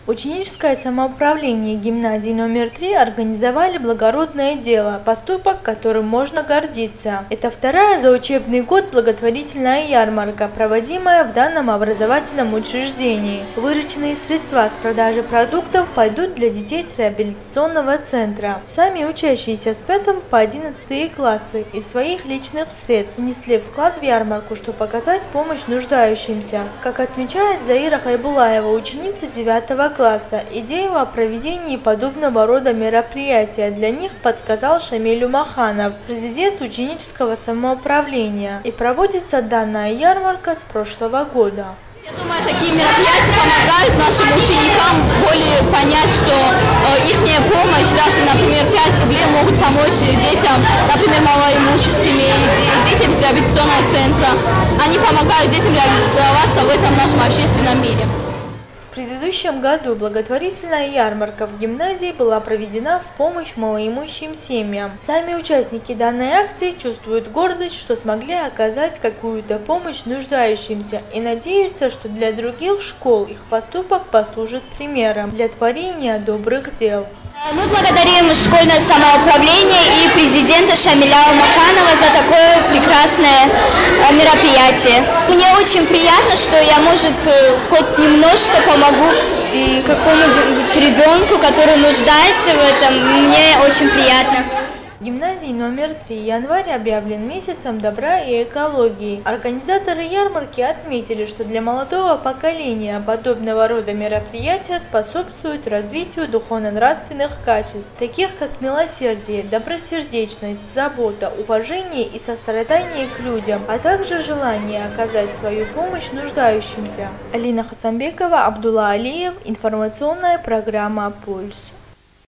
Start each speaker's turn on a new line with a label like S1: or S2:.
S1: Ученическое самоуправление гимназии номер 3 организовали благородное дело, поступок, которым можно гордиться. Это вторая за учебный год благотворительная ярмарка, проводимая в данном образовательном учреждении. Вырученные средства с продажи продуктов пойдут для детей с реабилитационного центра. Сами учащиеся с 5 по 11 классы из своих личных средств внесли вклад в ярмарку, чтобы показать помощь нуждающимся. Как отмечает Заира Хайбулаева, ученица 9 класса, идею о проведении подобного рода мероприятия для них подсказал Шамиль Умаханов, президент ученического самоуправления, и проводится данная ярмарка с прошлого года.
S2: Я думаю, такие мероприятия помогают нашим ученикам более понять, что их помощь, даже, например, 5 рублей могут помочь детям, например, малоимуществами, детям из реабилитационного центра. Они помогают детям реализоваться в этом нашем общественном мире.
S1: В предыдущем году благотворительная ярмарка в гимназии была проведена в помощь малоимущим семьям. Сами участники данной акции чувствуют гордость, что смогли оказать какую-то помощь нуждающимся, и надеются, что для других школ их поступок послужит примером для творения добрых дел.
S3: Мы благодарим школьное самоуправление и президента Шамиля Умаханова за такое прекрасное мероприятие. Мне очень приятно, что я, может, хоть немножко помогу какому-нибудь ребенку, который нуждается в этом. Мне очень приятно.
S1: В гимназии номер 3 январь объявлен месяцем добра и экологии. Организаторы ярмарки отметили, что для молодого поколения подобного рода мероприятия способствуют развитию духовно-нравственных качеств, таких как милосердие, добросердечность, забота, уважение и сострадание к людям, а также желание оказать свою помощь нуждающимся. Алина Хасанбекова, Абдулла Алиев. Информационная программа «Пульс».